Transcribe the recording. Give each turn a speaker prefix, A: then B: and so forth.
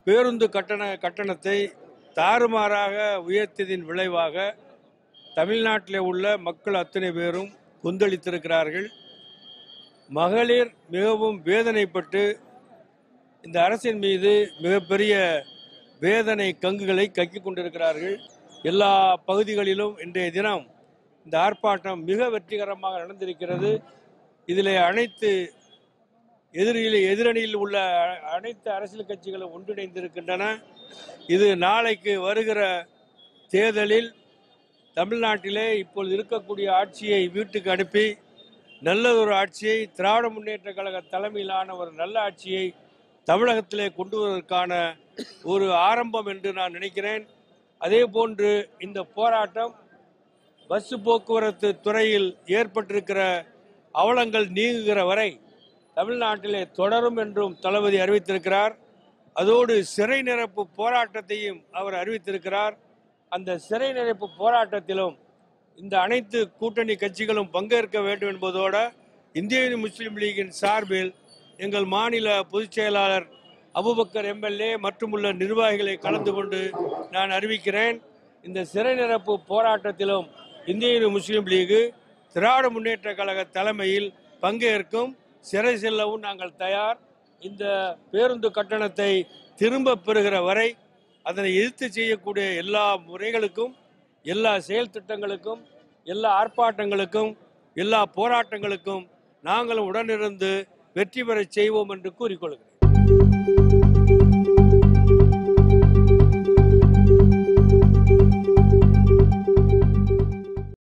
A: பேருந்து கட்டணத்தை தாறுமாறாக உயர்த்தியதின் விளைவாக தமிழ்நாட்டில் உள்ள மக்கள் அத்தனை பேரும் கொந்தளித்திருக்கிறார்கள். மகளிர் மிகவும் வேதனைப்பட்டு இந்த அரசின் மீது மிகப்பெரிய வேதனை கங்குகளை கக்கிக் கொண்டிருக்கிறார்கள். எல்லா பகுதிகளிலும் இன்றைய தினம் இந்த ஆர்ப்பாட்டம் மிக வெற்றிகரமாக நடந்திருக்கிறது. இதில் அனைத்து எதிரணியில் உள்ள அனைத்து அரசியல் கட்சிகளும் ஒன்றிணைந்திருக்கின்றன. இது நாளைக்கு வருகிற தேர்தலில் தமிழ்நாட்டிலே இப்பொழுது இருக்கக்கூடிய ஆட்சியை வீட்டுக்கு அனுப்பி நல்ல ஒரு ஆட்சியை, திராவிட முன்னேற்ற கழக தலைமையிலான ஒரு நல்ல ஆட்சியை தமிழகத்திலே கொண்டு வருவதற்கான ஒரு ஆரம்பம் என்று நான் நினைக்கிறேன். அதே போன்று இந்த போராட்டம் பஸ் போக்குவரத்து துறையில் ஏற்பட்டிருக்கிற அவலங்கள் நீங்குகிற வரை தமிழ்நாட்டிலே தொடரும் என்றும் தளபதி அறிவித்திருக்கிறார். அதோடு சிறை நிரப்பு போராட்டத்தையும் அவர் அறிவித்திருக்கிறார். அந்த சிறை நிரப்பு போராட்டத்திலும் இந்த அனைத்து கூட்டணி கட்சிகளும் பங்கேற்க வேண்டும் என்பதோடு இந்திய முஸ்லீம் லீகின் சார்பில் எங்கள் மாநில பொதுச் செயலாளர் அபுபக்கர் எம்எல்ஏ மற்றும் உள்ள நிர்வாகிகளை கலந்து கொண்டு நான் அறிவிக்கிறேன். இந்த சிறை நிரப்பு போராட்டத்திலும் இந்திய முஸ்லீம் லீகு திராவிட முன்னேற்ற கழக தலைமையில் பங்கேற்கும். சிறை செல்லவும் நாங்கள் தயார். இந்த பேருந்து கட்டணத்தை திரும்ப பெறுகிற வரை அதனை எதிர்த்து செய்யக்கூடிய எல்லா முறைகளுக்கும், எல்லா செயல் திட்டங்களுக்கும், எல்லா ஆர்ப்பாட்டங்களுக்கும், எல்லா போராட்டங்களுக்கும் நாங்கள் உடனிருந்து வெற்றி பெற செய்வோம் என்று கூறிக்கொள்கிறேன்.